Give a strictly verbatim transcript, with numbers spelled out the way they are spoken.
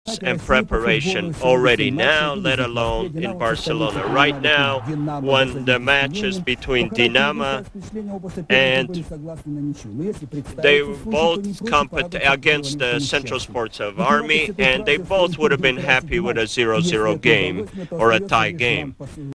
and preparation already now, let alone in Barcelona. Right now, when the match is between Dynamo and they both compete against the Central Sports of Army, and they both would have been happy with a zero zero game or a tie game.